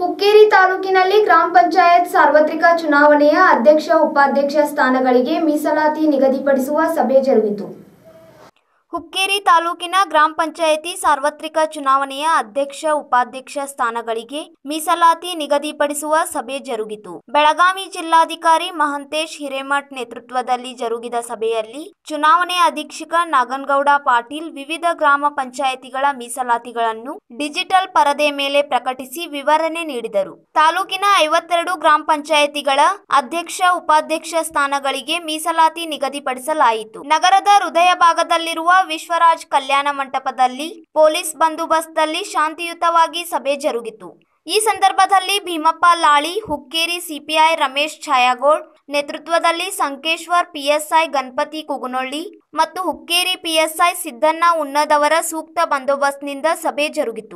ಹುಕ್ಕೇರಿ ತಾಲೂಕಿನಲ್ಲಿ ಗ್ರಾಮ ಪಂಚಾಯತ್ ಸಾರ್ವತ್ರಿಕ ಚುನಾವಣೆಯ ಅಧ್ಯಕ್ಷ ಉಪಾಧ್ಯಕ್ಷ ಸ್ಥಾನಗಳಿಗೆ ಮೀಸಲಾತಿ ನಿಗದಿಪಡಿಸುವ ಸಭೆ ಜರುಗಿತು. ಹುಕ್ಕೇರಿ ತಾಲೂಕಿನ ಗ್ರಾಮ ಪಂಚಾಯತಿ ಸಾರ್ವತ್ರಿಕ ಚುನಾವಣೆಯ ಅಧ್ಯಕ್ಷ ಉಪಾಧ್ಯಕ್ಷ ಸ್ಥಾನಗಳಿಗೆ ಮೀಸಲಾತಿ ನಿಗದಿಪಡಿಸುವ ಸಭೆ ಜರುಗಿತು. ಬೆಳಗಾವಿ ಜಿಲ್ಲಾಧಿಕಾರಿ ಮಹಂತೇಶ್ ಹಿರೇಮಠ್ ನೇತೃತ್ವದಲ್ಲಿ ಜರುಗಿದ ಸಭೆಯಲ್ಲಿ ಚುನಾವಣೆ ಅಧೀಕ್ಷಕ ನಾಗನಗೌಡ ಪಾಟೀಲ್ ವಿವಿಧ ಗ್ರಾಮ ಪಂಚಾಯತಿಗಳ ಮೀಸಲಾತಿಗಳನ್ನು ಡಿಜಿಟಲ್ ಪರದೆ ಮೇಲೆ ಪ್ರಕಟಿಸಿ ವಿವರಣೆ ನೀಡಿದರು. ತಾಲೂಕಿನ 52 ಗ್ರಾಮ ಪಂಚಾಯತಿಗಳ ಅಧ್ಯಕ್ಷ ಉಪಾಧ್ಯಕ್ಷ ಸ್ಥಾನಗಳಿಗೆ ಮೀಸಲಾತಿ ನಿಗದಿಪಡಿಸಲಾಯಿತು. ನಗರದ ಹೃದಯ ಭಾಗದಲ್ಲಿರುವ ವಿಶ್ವರಾಜ್ ಕಲ್ಯಾಣ ಮಂಟಪದಲ್ಲಿ ಪೊಲೀಸ್ ಬಂದೋಬಸ್ತ್ನಲ್ಲಿ ಶಾಂತಿಯುತವಾಗಿ ಸಭೆ ಜರುಗಿತು. ಈ ಸಂದರ್ಭದಲ್ಲಿ ಭೀಮಪ್ಪ ಲಾಳಿ, ಹುಕ್ಕೇರಿ ಸಿಪಿಐ ರಮೇಶ್ ಛಾಯಾಗೋಳ್ ನೇತೃತ್ವದಲ್ಲಿ ಸಂಕೇಶ್ವರ್ ಪಿಎಸ್ಐ ಗಣಪತಿ ಕುಗನೊಳ್ಳಿ ಮತ್ತು ಹುಕ್ಕೇರಿ ಪಿಎಸ್ಐ ಸಿದ್ದಣ್ಣ ಉನ್ನದವರ ಸೂಕ್ತ ಬಂದೋಬಸ್ತ್ನಿಂದ ಸಭೆ ಜರುಗಿತು.